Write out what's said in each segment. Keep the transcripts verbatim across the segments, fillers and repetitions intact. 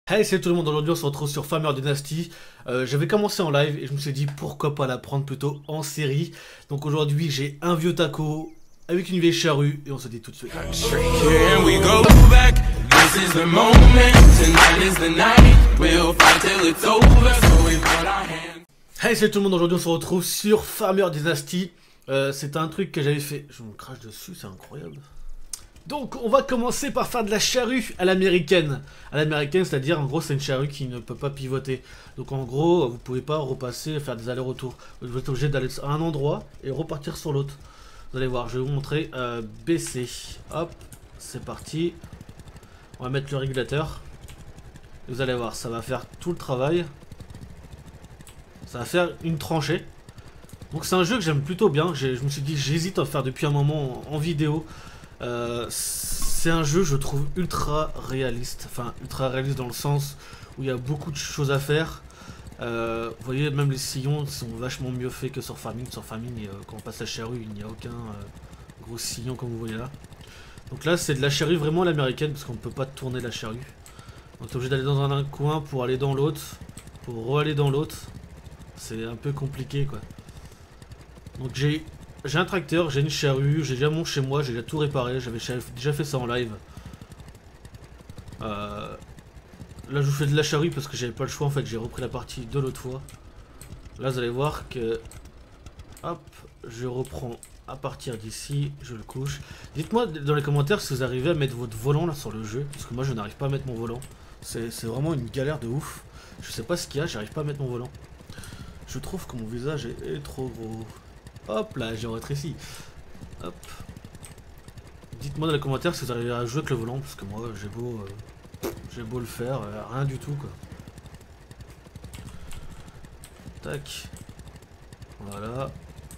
Hey, salut tout le monde, aujourd'hui on se retrouve sur Farmer Dynasty. Euh, J'avais commencé en live et je me suis dit pourquoi pas la prendre plutôt en série. Donc aujourd'hui j'ai un vieux taco avec une vieille charrue et on se dit tout de suite. Hey, salut tout le monde, aujourd'hui on se retrouve sur Farmer Dynasty. Euh, C'est un truc que j'avais fait, je me crache dessus, c'est incroyable. Donc on va commencer par faire de la charrue à l'américaine. À l'américaine, c'est-à-dire en gros c'est une charrue qui ne peut pas pivoter. Donc en gros vous pouvez pas repasser, faire des allers-retours. Vous êtes obligé d'aller à un endroit et repartir sur l'autre. Vous allez voir, je vais vous montrer euh, B C. Hop, c'est parti. On va mettre le régulateur. Vous allez voir, ça va faire tout le travail. Ça va faire une tranchée. Donc c'est un jeu que j'aime plutôt bien. Je me suis dit j'hésite à en faire depuis un moment en, en vidéo. Euh, c'est un jeu, je trouve, ultra réaliste. Enfin, ultra réaliste dans le sens où il y a beaucoup de choses à faire. Euh, vous voyez, même les sillons sont vachement mieux faits que sur Farming. Sur Farming, euh, quand on passe la charrue, il n'y a aucun euh, gros sillon comme vous voyez là. Donc là, c'est de la charrue vraiment à l'américaine parce qu'on ne peut pas tourner la charrue. On est obligé d'aller dans un, un coin pour aller dans l'autre, pour re-aller dans l'autre. C'est un peu compliqué, quoi. Donc j'ai... J'ai un tracteur, j'ai une charrue, j'ai déjà mon chez moi, j'ai déjà tout réparé, j'avais déjà fait ça en live. Euh, là je vous fais de la charrue parce que j'avais pas le choix en fait, j'ai repris la partie de l'autre fois. Là vous allez voir que... Hop, je reprends à partir d'ici, je le couche. Dites-moi dans les commentaires si vous arrivez à mettre votre volant là sur le jeu, parce que moi je n'arrive pas à mettre mon volant. C'est vraiment une galère de ouf. Je sais pas ce qu'il y a, j'arrive pas à mettre mon volant. Je trouve que mon visage est, est trop gros. Hop là, j'ai rétréci. Hop. Dites-moi dans les commentaires si vous arrivez à jouer avec le volant, parce que moi j'ai beau, euh, j'ai beau le faire, euh, rien du tout quoi. Tac. Voilà.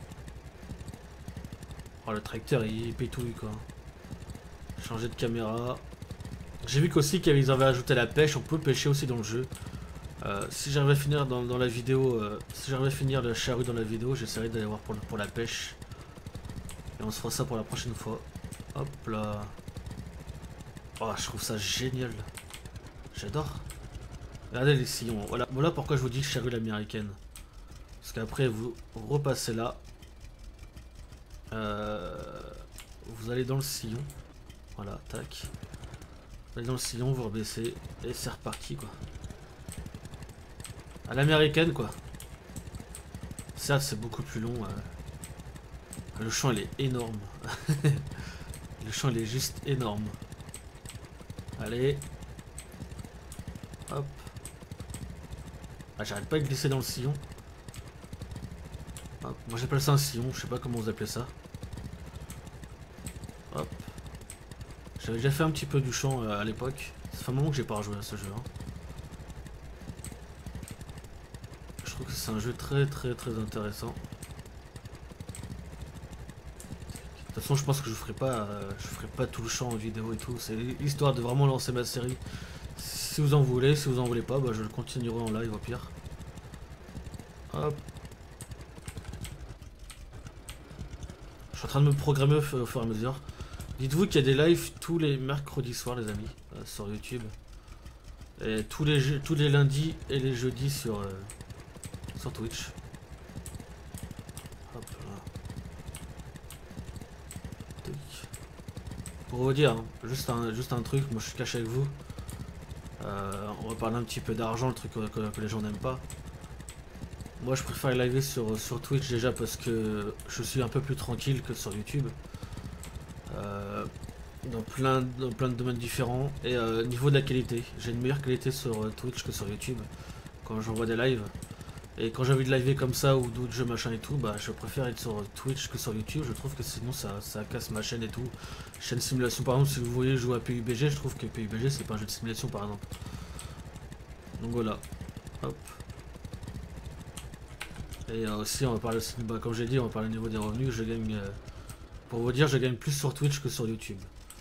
Oh le tracteur il pétouille quoi. Changer de caméra. J'ai vu qu'aussi qu'ils avaient ajouté la pêche, on peut pêcher aussi dans le jeu. Euh, si j'arrive à finir dans, dans la vidéo, euh, si j'arrive à finir la charrue dans la vidéo, j'essaierai d'aller voir pour, pour la pêche. Et on se fera ça pour la prochaine fois. Hop là. Oh, je trouve ça génial. J'adore. Regardez les sillons. Voilà, voilà pourquoi je vous dis charrue l'américaine. Parce qu'après vous repassez là. Euh, vous allez dans le sillon. Voilà, tac. Vous allez dans le sillon, vous rebaissez. Et c'est reparti quoi. À l'américaine quoi. Certes c'est beaucoup plus long. Euh... Le champ il est énorme. Le champ il est juste énorme. Allez. Hop. Ah j'arrête pas de glisser dans le sillon. Hop. Moi j'appelle ça un sillon, je sais pas comment vous appelez ça. Hop. J'avais déjà fait un petit peu du champ euh, à l'époque. Ça fait un moment que j'ai pas rejoué à ce jeu. Hein. Je trouve que c'est un jeu très très très intéressant. De toute façon je pense que je ferai pas euh, je ferai pas tout le champ en vidéo et tout. C'est histoire de vraiment lancer ma série. Si vous en voulez, si vous en voulez pas, bah, je le continuerai en live au pire. Hop. Je suis en train de me programmer au fur et à mesure. Dites-vous qu'il y a des lives tous les mercredis soirs les amis, euh, sur YouTube. Et tous les, tous les lundis et les jeudis sur... Euh, sur Twitch. Hop là. Pour vous dire, hein, juste, un, juste un truc, moi je suis caché avec vous. Euh, on va parler un petit peu d'argent, le truc que, que, que les gens n'aiment pas. Moi je préfère live sur, sur Twitch déjà parce que je suis un peu plus tranquille que sur YouTube. Euh, dans, plein, dans plein de domaines différents. Et euh, niveau de la qualité, j'ai une meilleure qualité sur euh, Twitch que sur YouTube. Quand j'envoie des lives. Et quand j'ai envie de liver comme ça ou d'autres jeux machin et tout, bah je préfère être sur Twitch que sur YouTube. Je trouve que sinon ça, ça casse ma chaîne et tout. Chaîne simulation par exemple, si vous voyez jouer à P U B G, je trouve que P U B G c'est pas un jeu de simulation par exemple. Donc voilà. Hop. Et euh, aussi on va parler aussi, bah, comme j'ai dit, on va parler au niveau des revenus. Je gagne, euh, pour vous dire, je gagne plus sur Twitch que sur YouTube.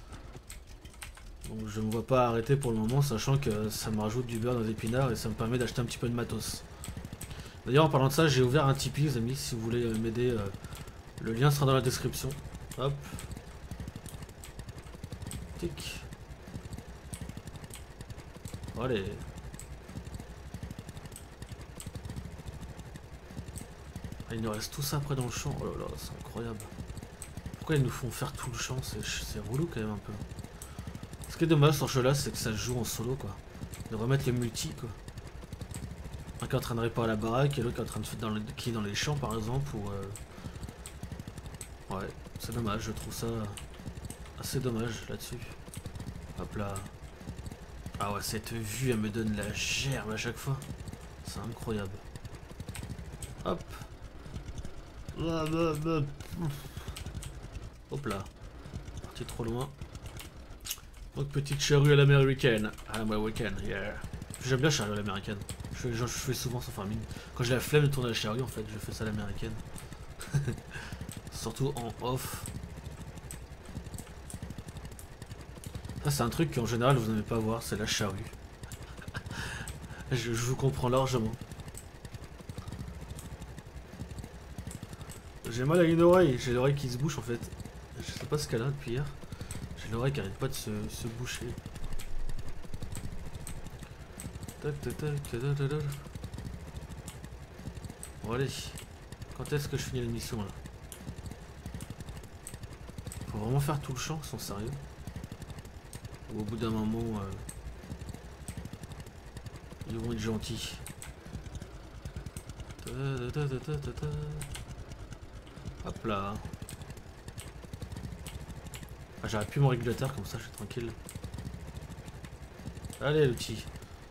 Donc je ne me vois pas arrêter pour le moment, sachant que ça me rajoute du beurre dans les épinards et ça me permet d'acheter un petit peu de matos. D'ailleurs en parlant de ça, j'ai ouvert un Tipeee les amis, si vous voulez euh, m'aider, euh, le lien sera dans la description. Hop. Tic. Allez. Ah, il nous reste tout ça après dans le champ. Oh là là, c'est incroyable. Pourquoi ils nous font faire tout le champ? C'est relou quand même un peu. Ce qui est dommage sur ce jeu là, c'est que ça se joue en solo quoi. De remettre les multi quoi. Un qui est en train de réparer la baraque et l'autre qui est en train de faire dans le, qui est dans les champs par exemple. Ou euh... Ouais, c'est dommage, je trouve ça assez dommage là-dessus. Hop là. Ah ouais, cette vue elle me donne la gerbe à chaque fois. C'est incroyable. Hop. Hop là. Parti trop loin. Donc petite charrue à l'américaine. À l'américaine, yeah. J'aime bien charrue à l'américaine. Je fais, je fais souvent sans farming. Quand j'ai la flemme de tourner la charrue en fait, je fais ça à l'américaine. Surtout en off. Ça c'est un truc qu'en général vous n'aimez pas voir, c'est la charrue. je, je vous comprends largement. J'ai mal à une oreille, j'ai l'oreille qui se bouche en fait. Je sais pas ce qu'elle a depuis hier. J'ai l'oreille qui arrête pas de se, se boucher. Tac tac tac tac tac tac. Bon allez. Quand est-ce que je finis l'émission là? Faut vraiment faire tout le champ, ils sont sérieux? Ou au bout d'un moment euh, ils vont être gentils. Ta ta ta ta ta ta. Hop là. Ah, j'aurais pu mon régulateur comme ça je suis tranquille. Allez l'outil.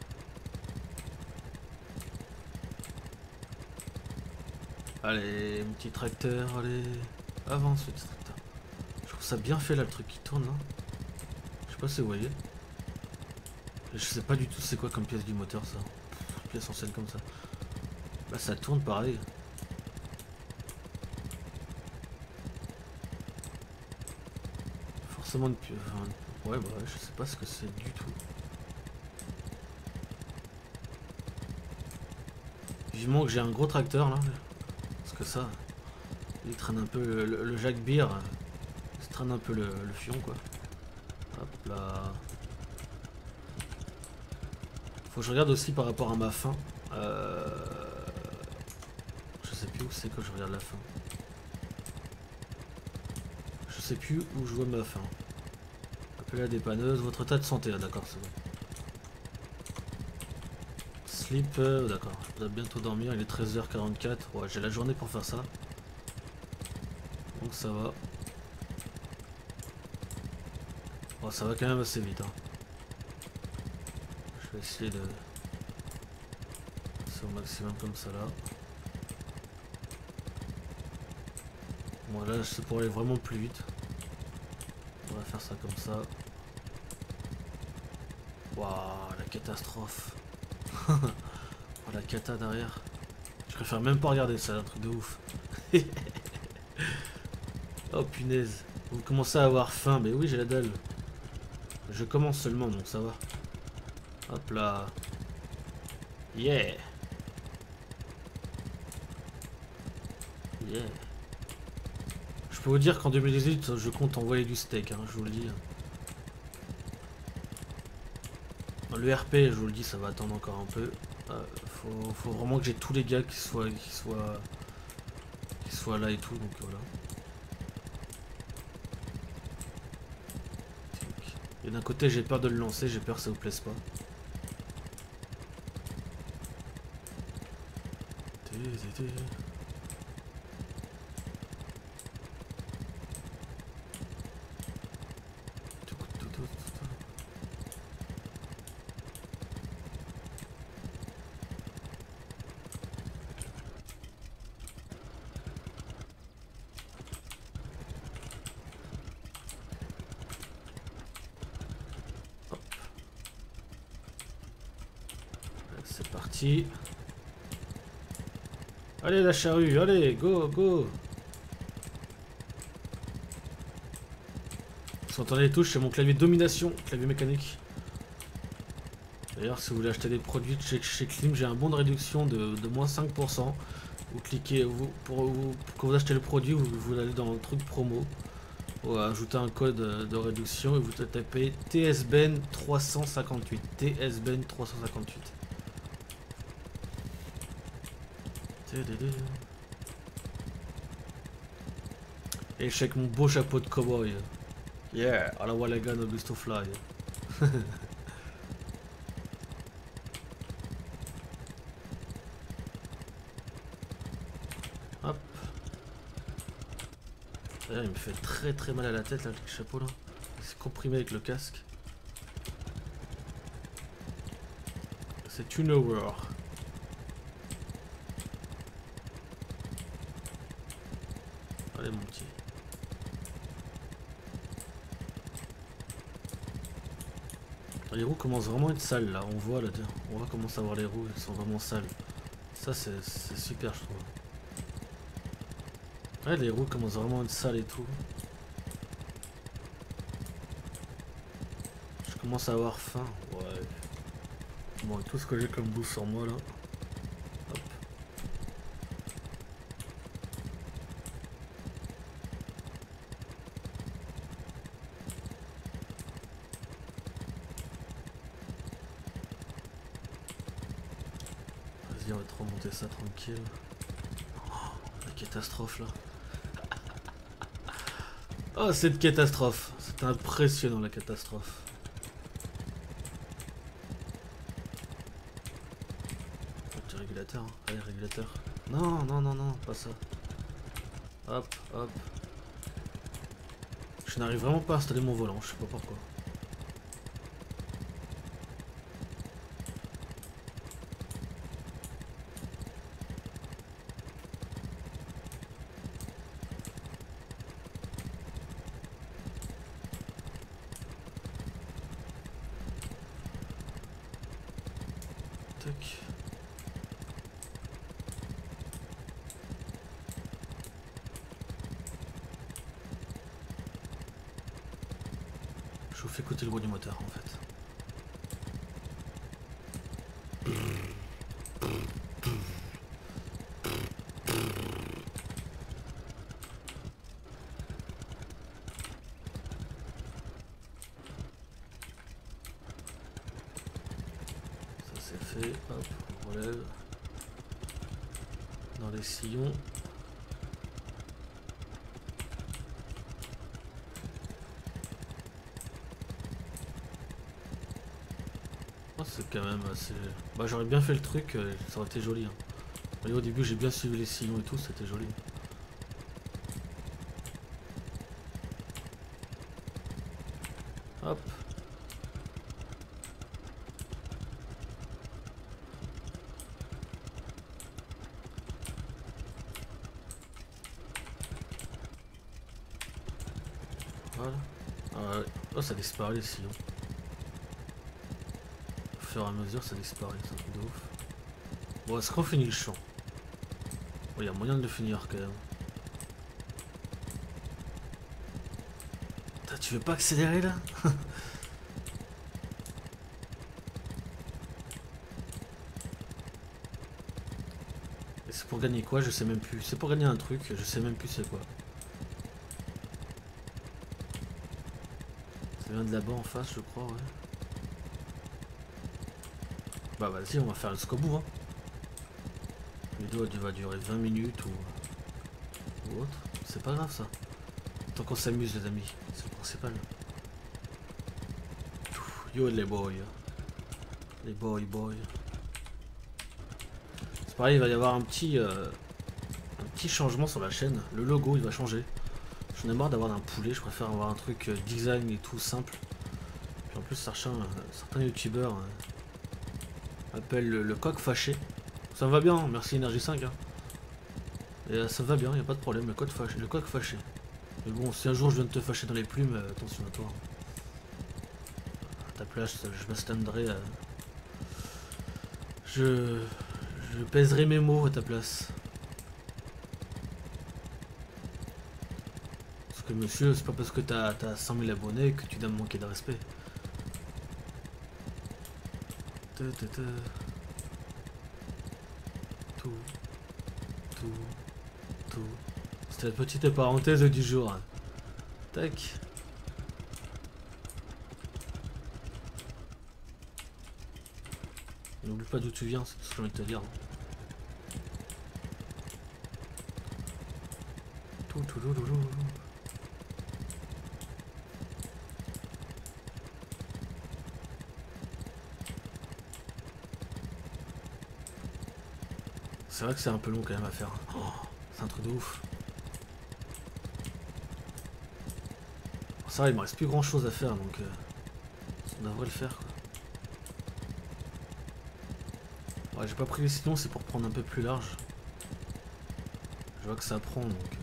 Allez mon petit tracteur, allez. Avance le petit tracteur. Je trouve ça bien fait là le truc qui tourne là. Je sais pas si vous voyez. Je sais pas du tout c'est quoi comme pièce du moteur ça. Pff, pièce ancienne comme ça. Là ça tourne pareil. Forcément une pièce. Enfin, ouais bah ouais, je sais pas ce que c'est du tout. Vivement que j'ai un gros tracteur là. Parce que ça, il traîne un peu le, le, le Jacques Beer. Il traîne un peu le, le fion quoi. Hop là. Faut que je regarde aussi par rapport à ma faim. Euh... Je sais plus où c'est que je regarde la faim. Je sais plus où je vois ma faim. Appelez la dépanneuse, votre état de santé, là d'accord, c'est bon. Sleep, euh, d'accord, je dois bientôt dormir, il est treize heures quarante-quatre. Ouais, j'ai la journée pour faire ça. Donc ça va. Bon, ça va quand même assez vite. Hein. Je vais essayer de... C'est au maximum comme ça là. Bon là c'est pour aller vraiment plus vite. On va faire ça comme ça. Waouh, la catastrophe. Oh, la cata derrière. Je préfère même pas regarder ça, un truc de ouf. Oh punaise. Vous commencez à avoir faim, mais oui j'ai la dalle. Je commence seulement donc ça va. Hop là. Yeah. Yeah. Je peux vous dire qu'en deux mille dix-huit, je compte envoyer du steak, hein, je vous le dis. Le R P, je vous le dis, ça va attendre encore un peu. Euh, faut, faut vraiment que j'ai tous les gars qui soient, qui soient, qui soient là et tout, donc voilà. Et d'un côté, j'ai peur de le lancer, j'ai peur que ça vous plaise pas. C'est parti. Allez la charrue, allez, go, go. Vous entendez les touches, c'est mon clavier de domination, clavier mécanique. D'ailleurs, si vous voulez acheter des produits de chez, chez Klim, j'ai un bon de réduction de, de moins cinq pour cent. Vous cliquez, vous, pour, vous, pour quand vous achetez le produit, vous, vous allez dans le truc promo. Vous ajoutez un code de réduction et vous tapez T S B N trois cent cinquante-huit. T S B N trois cent cinquante-huit. Et je suis avec mon beau chapeau de cowboy. Yeah, à la Wallagan Augusto Fly. Hop. D'ailleurs, il me fait très très mal à la tête là, le chapeau là. Il s'est comprimé avec le casque. C'est une horreur. Allez mon petit. Les roues commencent vraiment à être sales là, on voit là, on va commencer à voir les roues, elles sont vraiment sales. Ça c'est super je trouve. Ouais, les roues commencent vraiment à être sales et tout. Je commence à avoir faim, ouais. Bon, tout ce que j'ai comme bouffe sur moi là. Hop. Vas-y, on va te remonter ça tranquille. Oh, la catastrophe là. Oh, cette catastrophe. C'est impressionnant la catastrophe. Petit régulateur. Hein. Allez, régulateur. Non, non, non, non, pas ça. Hop, hop. Je n'arrive vraiment pas à installer mon volant, je sais pas pourquoi. Tac. Je vous fais écouter le bruit du moteur en fait. Ça c'est fait, hop, on relève. Dans les sillons. Oh, c'est quand même assez... Bah j'aurais bien fait le truc, euh, ça aurait été joli. Hein. Vous voyez, au début j'ai bien suivi les sillons et tout, c'était joli. Hop. Voilà. Ah ouais. Oh, ça disparaît les sillons. Au fur et à mesure, ça disparaît, c'est un truc de ouf. Bon, est-ce qu'on finit le champ? Il oh, y a moyen de le finir quand même. Putain, tu veux pas accélérer là? Et c'est pour gagner quoi? Je sais même plus. C'est pour gagner un truc, je sais même plus c'est quoi. Ça vient de là-bas en face, je crois, ouais. Bah vas-y, on va faire jusqu'au bout. Hein. La vidéo va durer vingt minutes ou, ou autre. C'est pas grave ça. Tant qu'on s'amuse les amis, c'est le principal. Yo les boys. Les boys boys. C'est pareil, il va y avoir un petit, euh, un petit changement sur la chaîne. Le logo il va changer. J'en ai marre d'avoir un poulet, je préfère avoir un truc euh, design et tout simple. Puis en plus certains, euh, certains youtubeurs euh, appellent le, le coq fâché. Ça me va bien, merci Énergie cinq. Hein. Et euh, ça me va bien, y a pas de problème, le coq fâché. Le coq fâché. Mais bon, si un jour je viens de te fâcher dans les plumes, euh, attention à toi. À ta place, je me standerai. Euh... Je... je pèserai mes mots à ta place. Parce que monsieur, c'est pas parce que t'as as cent mille abonnés que tu dois me manquer de respect. Ta, ta, ta. Tout. Tout. Tout. C'était la petite parenthèse du jour. Tac. N'oublie pas d'où tu viens, c'est tout ce que j'ai envie de te dire. Tout, tout, tout, tout, tout. C'est vrai que c'est un peu long quand même à faire. Oh, c'est un truc de ouf. Ça va, il me reste plus grand chose à faire donc euh, on devrait le faire quoi. Ouais, j'ai pas pris les sinon c'est pour prendre un peu plus large. Je vois que ça prend donc. Euh...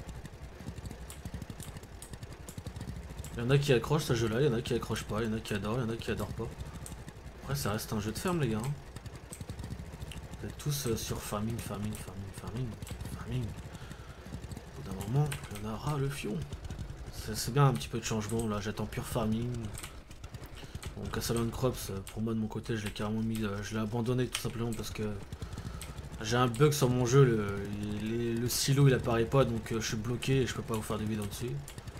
Il y en a qui accrochent ce jeu là, il y en a qui accrochent pas, il y en a qui adorent, il y en a qui adorent pas. Après ça reste un jeu de ferme les gars. Hein. Vous êtes tous euh, sur farming, farming, farming, farming, farming. Au bout d'un moment, il y en a ras le fion. C'est bien un petit peu de changement là, j'attends pure farming. Bon, Castle Crops, pour moi de mon côté, je l'ai carrément mis, euh, je l'ai abandonné tout simplement parce que j'ai un bug sur mon jeu, le, le, le silo il apparaît pas donc euh, je suis bloqué et je peux pas vous faire des vidéos dessus.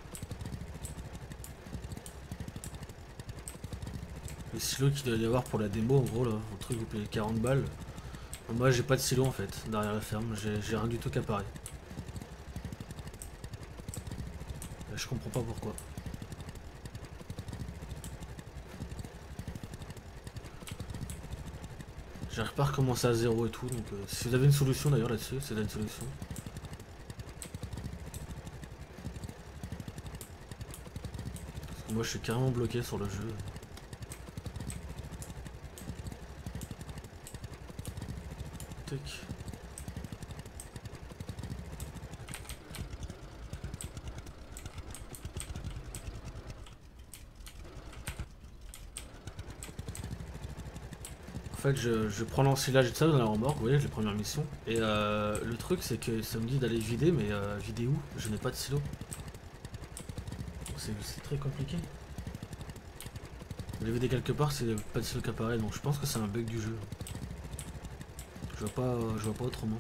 Le silo qu'il doit y avoir pour la démo en gros là, un truc vous payez quarante balles. Moi j'ai pas de silo en fait, derrière la ferme, j'ai rien du tout qui apparaît. Je comprends pas pourquoi. J'arrive pas à recommencer à zéro et tout, donc euh, si vous avez une solution d'ailleurs là-dessus, c'est là une solution. Parce que moi je suis carrément bloqué sur le jeu. Tac. En fait, je, je prends l'ensilage et tout ça dans la remorque, vous voyez, j'ai les premières missions. Et euh, le truc, c'est que ça me dit d'aller vider, mais euh, vider où? Je n'ai pas de silo. C'est très compliqué. Vous les vider quelque part, c'est pas de silo qui apparaît, donc je pense que c'est un bug du jeu. Je vois pas, je vois pas autrement.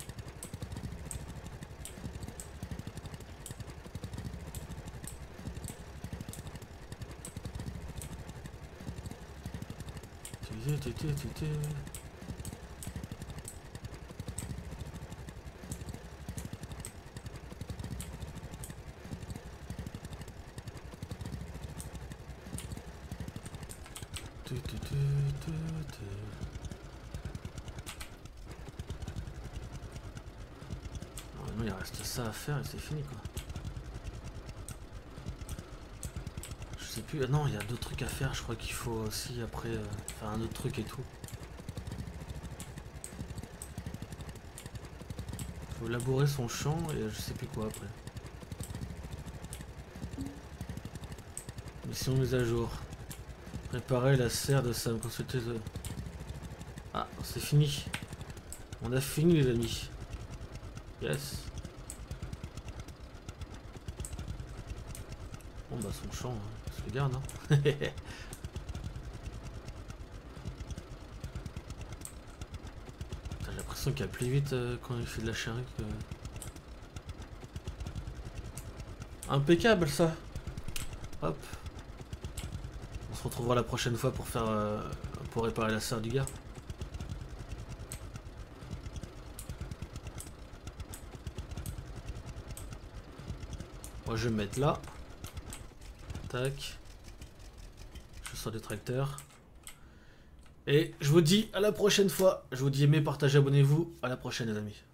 Normalement il reste ça à faire et c'est fini quoi. Je sais plus, ah non il y a d'autres trucs à faire, je crois qu'il faut aussi après euh, faire un autre truc et tout. Faut labourer son champ et je sais plus quoi après. Mission mise à jour. Préparer la serre de Sam, consulter the... Ah, c'est fini. On a fini les amis. Yes. Bon bah son champ, hein. On se le garde hein. J'ai l'impression qu'il y a plus vite euh, quand il fait de la charrue que... Impeccable ça. Hop. On se retrouvera la prochaine fois pour faire euh, pour réparer la serre du gars. Moi je vais me mettre là. Tac. Je sors des tracteurs. Et je vous dis à la prochaine fois. Je vous dis aimez, partagez, abonnez-vous. À la prochaine les amis.